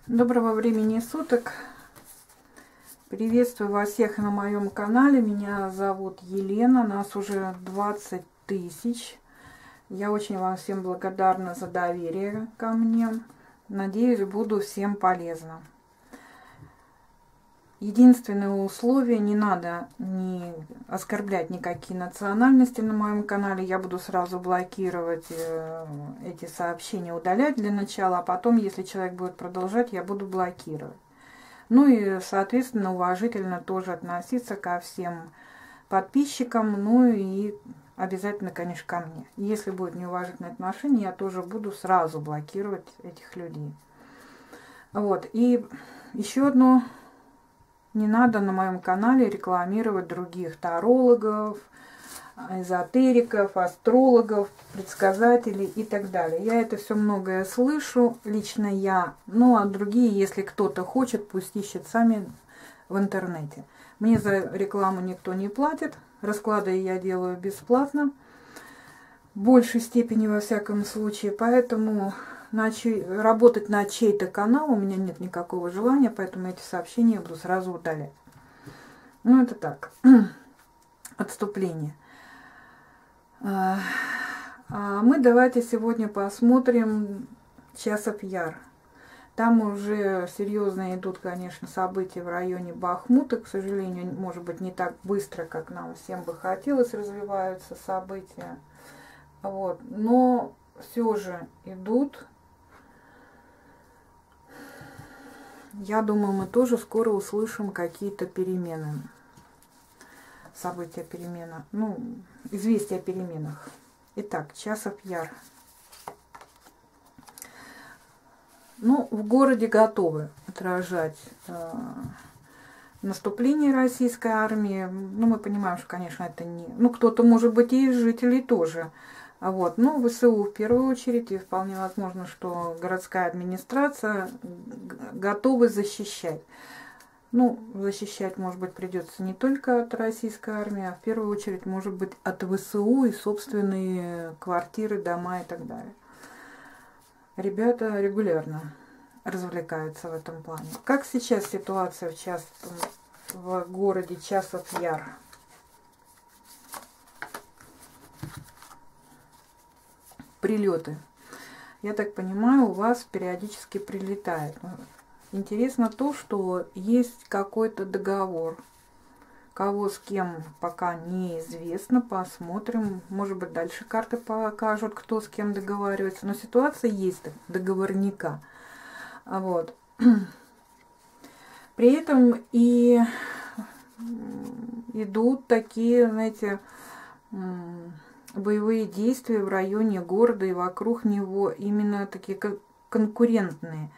Доброго времени суток. Приветствую вас всех на моем канале. Меня зовут Елена. Нас уже 20 тысяч. Я очень вам всем благодарна за доверие ко мне. Надеюсь, буду всем полезна. Единственное условие: не надо оскорблять никакие национальности на моем канале. Я буду сразу блокировать эти сообщения, удалять для начала, а потом, если человек будет продолжать, я буду блокировать. Ну и, соответственно, уважительно тоже относиться ко всем подписчикам, ну и обязательно, конечно, ко мне. Если будет неуважительное отношение, я тоже буду сразу блокировать этих людей. Вот. И еще одно: не надо на моем канале рекламировать других тарологов, эзотериков, астрологов, предсказателей и так далее. Я это все многое слышу, лично я. Ну а другие, если кто-то хочет, пусть ищет сами в интернете. Мне за рекламу никто не платит. Расклады я делаю бесплатно, в большей степени во всяком случае. Поэтому работать на чей-то канал у меня нет никакого желания, поэтому эти сообщения я буду сразу удалять. Ну, это так, отступление. Мы давайте сегодня посмотрим Часов Яр. Там уже серьезно идут, конечно, события в районе Бахмута. К сожалению, может быть, не так быстро, как нам всем бы хотелось, развиваются события. Вот. Но все же идут. Я думаю, мы тоже скоро услышим какие-то перемены. События перемена. Ну, известия о переменах. Итак, Часов Яр. Ну, в городе готовы отражать наступление российской армии. Ну, мы понимаем, что, конечно, это не... Ну, кто-то, может быть, и из жителей тоже. Вот. Но ВСУ в первую очередь, и вполне возможно, что городская администрация готовы защищать. Ну, защищать, может быть, придется не только от российской армии, а в первую очередь, может быть, от ВСУ и собственные квартиры, дома и так далее. Ребята регулярно развлекаются в этом плане. Как сейчас ситуация в городе Часов Яр? Прилеты. Я так понимаю, у вас периодически прилетает. Интересно то, что есть какой-то договор. Кого с кем пока неизвестно. Посмотрим. Может быть, дальше карты покажут, кто с кем договаривается. Но ситуация есть договорника. Вот. При этом и идут такие, знаете, боевые действия в районе города и вокруг него, именно такие конкурентные.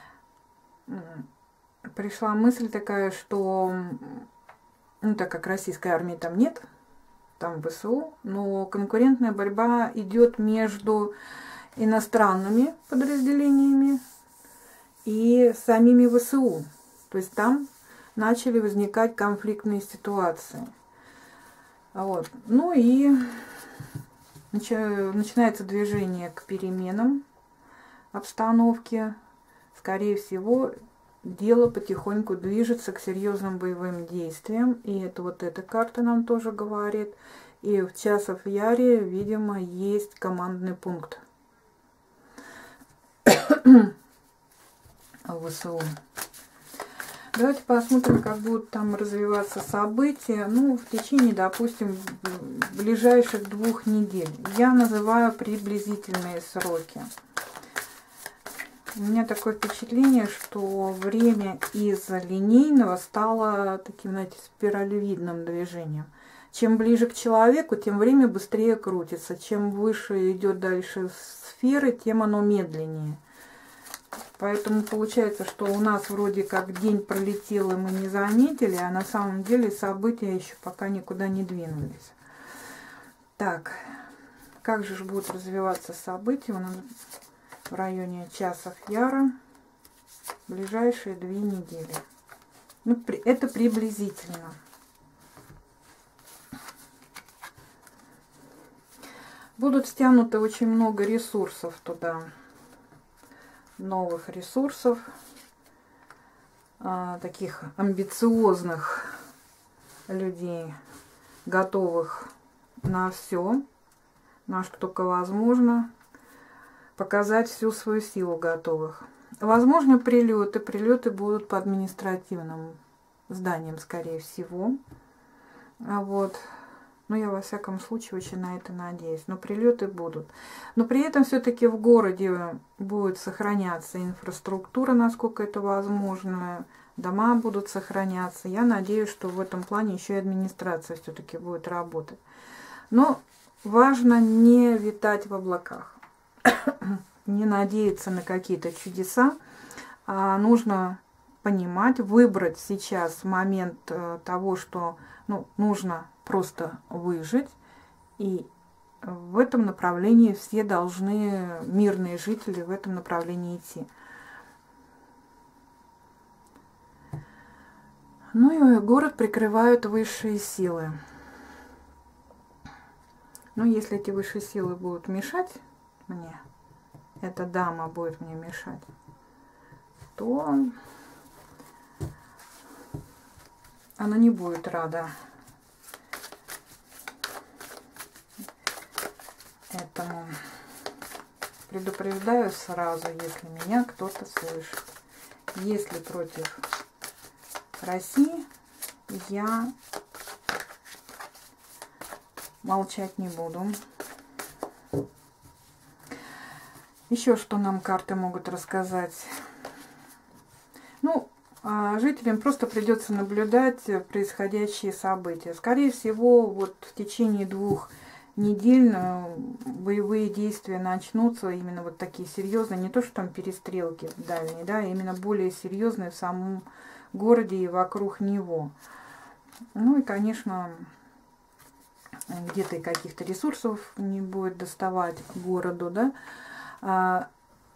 Пришла мысль такая, что, ну, так как российской армии там нет, там ВСУ, но конкурентная борьба идет между иностранными подразделениями и самими ВСУ. То есть там начали возникать конфликтные ситуации. Вот. Ну и начинается движение к переменам обстановки. Скорее всего, дело потихоньку движется к серьезным боевым действиям. И это вот эта карта нам тоже говорит. И в Часов Яре, видимо, есть командный пункт ВСУ. Давайте посмотрим, как будут там развиваться события. Ну, в течение, допустим, ближайших 2 недель. Я называю приблизительные сроки. У меня такое впечатление, что время из линейного стало таким, знаете, спиралевидным движением. Чем ближе к человеку, тем время быстрее крутится. Чем выше идет дальше сферы, тем оно медленнее. Поэтому получается, что у нас вроде как день пролетел, и мы не заметили, а на самом деле события еще пока никуда не двинулись. Так, как же будут развиваться события у нас в районе Часов Яра в ближайшие 2 недели? Ну, это приблизительно. Будут стянуты очень много ресурсов туда. Новых ресурсов. таких амбициозных людей, готовых на все, на что только возможно, показать всю свою силу готовых. Возможно, прилеты будут по административным зданиям, скорее всего. Вот. Но я во всяком случае очень на это надеюсь. Но прилеты будут. Но при этом все-таки в городе будет сохраняться инфраструктура, насколько это возможно. Дома будут сохраняться. Я надеюсь, что в этом плане еще и администрация все-таки будет работать. Но важно не витать в облаках. Не надеяться на какие-то чудеса. А нужно понимать, выбрать сейчас момент того, что нужно просто выжить. И в этом направлении все должны, мирные жители, в этом направлении идти. Ну и город прикрывают высшие силы. Но если эти высшие силы будут мешать мне, эта дама будет мне мешать, то она не будет рада этому. Предупреждаю сразу, если меня кто-то слышит. Если против России, я молчать не буду. Еще что нам карты могут рассказать? Жителям просто придется наблюдать происходящие события. Скорее всего, вот в течение 2 недель боевые действия начнутся, именно вот такие серьезные, не то что там перестрелки дальние, да, именно более серьезные в самом городе и вокруг него. Ну и, конечно, где-то и каких-то ресурсов не будет доставать к городу, да.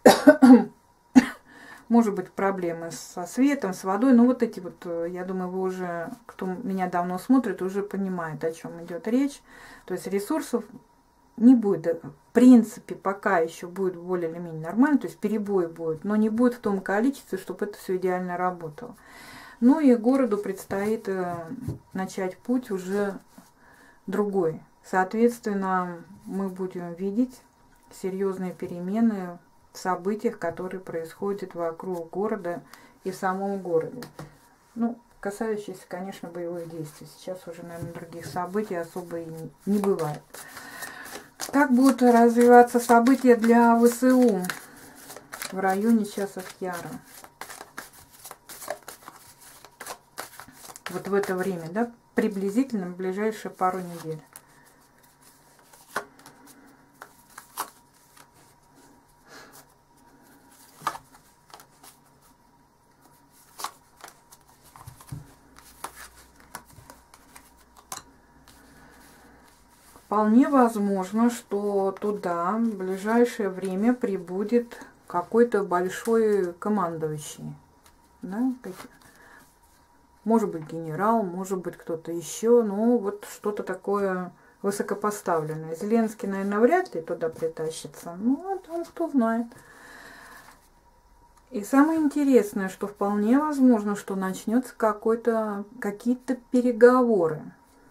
Может быть, проблемы со светом, с водой. Но вот эти вот, я думаю, вы уже, кто меня давно смотрит, уже понимает, о чем идет речь. То есть ресурсов не будет. В принципе, пока еще будет более или менее нормально. То есть перебой будет, но не будет в том количестве, чтобы это все идеально работало. Ну и городу предстоит начать путь уже другой. Соответственно, мы будем видеть серьезные перемены в событиях, которые происходят вокруг города и в самом городе. Касающиеся, конечно, боевых действий. Сейчас уже, наверное, других событий особо и не бывает. Как будут развиваться события для ВСУ в районе часов Яра? Вот в это время, да, приблизительно в ближайшие пару недель. Вполне возможно, что туда в ближайшее время прибудет какой-то большой командующий. Да? Может быть, генерал, может быть, кто-то еще. Но вот что-то такое высокопоставленное. Зеленский, наверное, вряд ли туда притащится. А там кто знает. И самое интересное, что вполне возможно, что начнется какие-то переговоры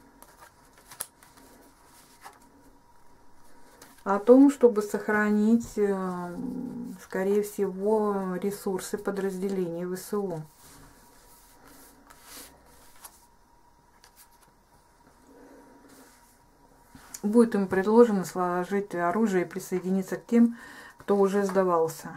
о том, чтобы сохранить, скорее всего, ресурсы подразделений ВСУ. Будет им предложено сложить оружие и присоединиться к тем, кто уже сдавался.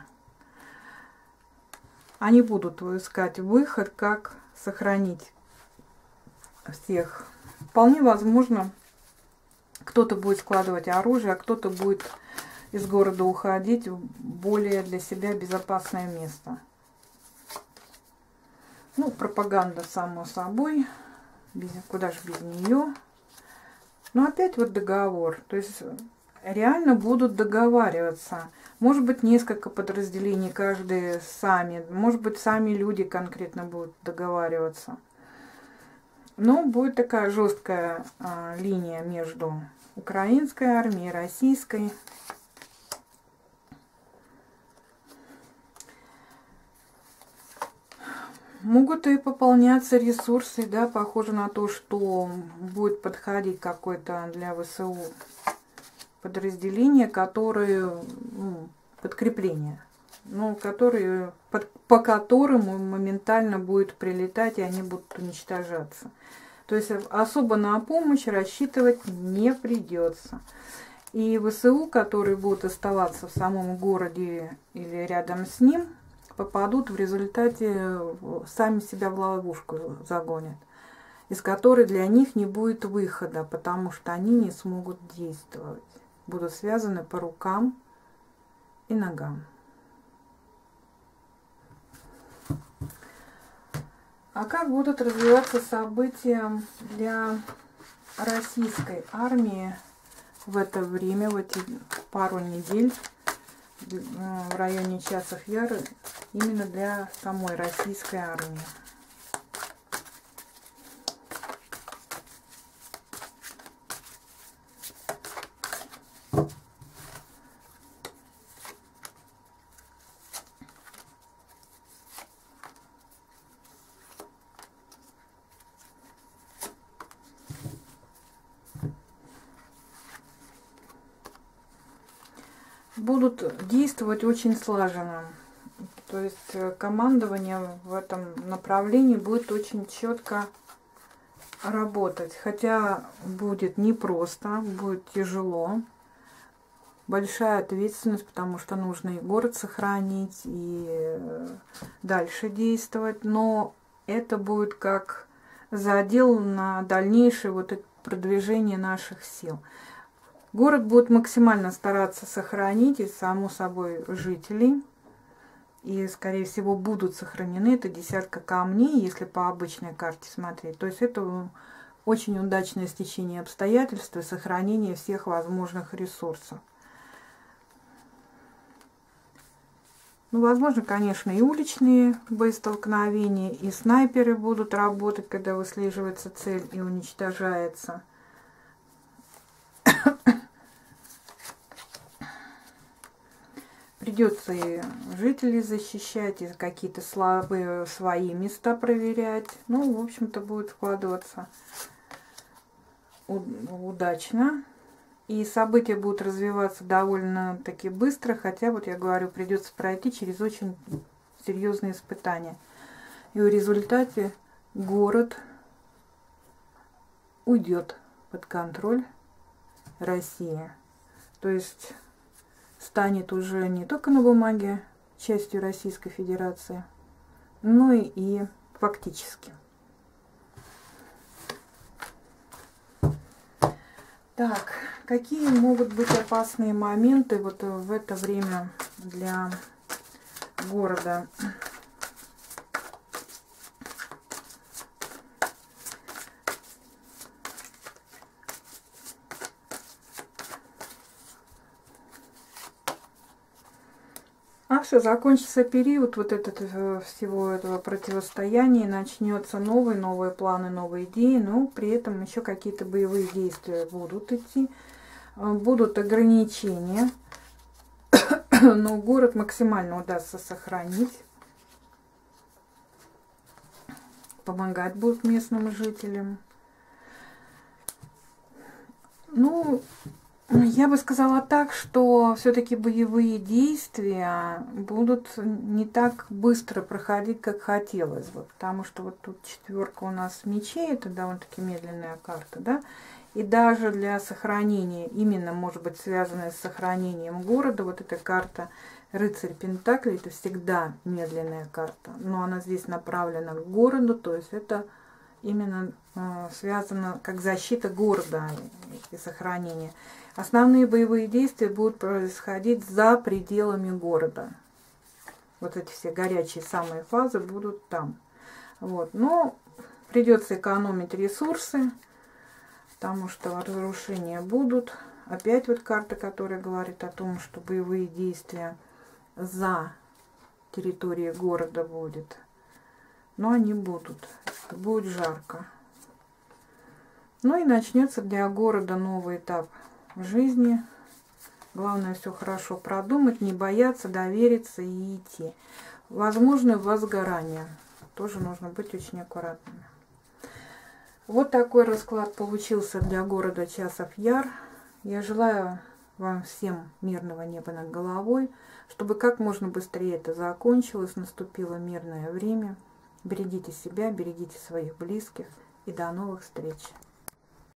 Они будут искать выход, как сохранить всех. Вполне возможно, кто-то будет складывать оружие, а кто-то будет из города уходить в более для себя безопасное место. Пропаганда, само собой. Куда же без нее. Но опять вот договор. То есть реально будут договариваться. Может быть, несколько подразделений, каждые сами. Может быть, сами люди конкретно будут договариваться. Но будет такая жесткая линия между украинской армией и российской. Могут и пополняться ресурсы, да, похоже на то, что будет подходить какое-то для ВСУ подразделение, которые, подкрепление, которые, по которым моментально будет прилетать, и они будут уничтожаться. То есть особо на помощь рассчитывать не придется. И ВСУ, которые будут оставаться в самом городе или рядом с ним, попадут в результате, сами себя в ловушку загонят, из которой для них не будет выхода, потому что они не смогут действовать. Будут связаны по рукам и ногам. А как будут развиваться события для российской армии в это время, в эти пару недель, в районе Часов Яр, именно для самой российской армии? Будут действовать очень слаженно. То есть командование в этом направлении будет очень четко работать. Хотя будет непросто, будет тяжело. Большая ответственность, потому что нужно и город сохранить, и дальше действовать. Но это будет как задел на дальнейшее продвижение наших сил. Город будет максимально стараться сохранить, и, само собой, жителей. И, скорее всего, будут сохранены. Это десятка камней, если по обычной карте смотреть. То есть это очень удачное стечение обстоятельств и сохранение всех возможных ресурсов. Возможно, конечно, и уличные боестолкновения, и снайперы будут работать, когда выслеживается цель и уничтожается. Придется и жителей защищать, и какие-то слабые свои места проверять. В общем-то, будет складываться удачно. И события будут развиваться довольно-таки быстро, хотя, я говорю, придется пройти через очень серьезные испытания. И в результате город уйдет под контроль России. То есть станет уже не только на бумаге частью Российской Федерации, но и фактически. Так, какие могут быть опасные моменты в это время для города? Все, закончится период всего этого противостояния, начнется новые планы, новые идеи, но при этом еще какие-то боевые действия будут идти, будут ограничения, но город максимально удастся сохранить, помогать будут местным жителям. Я бы сказала так, что все-таки боевые действия будут не так быстро проходить, как хотелось бы. Потому что тут четверка у нас мечей, это довольно-таки медленная карта, да. И даже для сохранения, именно, может быть, связанная с сохранением города, эта карта Рыцарь Пентаклей, это всегда медленная карта. Но она здесь направлена к городу, то есть это именно связано как защита города и сохранение. Основные боевые действия будут происходить за пределами города. Эти все горячие самые фазы будут там. Но придется экономить ресурсы, потому что разрушения будут. Опять карта, которая говорит о том, что боевые действия за территорией города будет. Но они будут. Будет жарко. И начнется для города новый этап в жизни. Главное все хорошо продумать, не бояться, довериться и идти. Возможно возгорание. тоже нужно быть очень аккуратными. Вот такой расклад получился для города Часов Яр. Я желаю вам всем мирного неба над головой, чтобы как можно быстрее это закончилось, наступило мирное время. Берегите себя, берегите своих близких и до новых встреч.